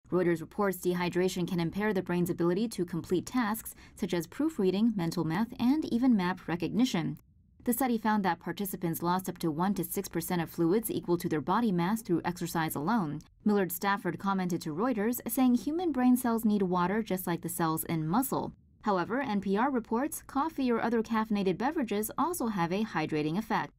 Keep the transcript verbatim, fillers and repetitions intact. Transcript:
Reuters reports dehydration can impair the brain's ability to complete tasks such as proofreading, mental math, and even map recognition. The study found that participants lost up to one to six percent of fluids equal to their body mass through exercise alone. Millard-Stafford commented to Reuters, saying human brain cells need water just like the cells in muscle. However, N P R reports coffee or other caffeinated beverages also have a hydrating effect.